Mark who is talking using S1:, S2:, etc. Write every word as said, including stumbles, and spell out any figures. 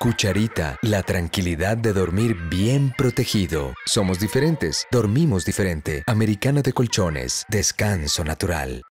S1: Cucharita, la tranquilidad de dormir bien protegido. Somos diferentes, dormimos diferente. Americana de Colchones, descanso natural.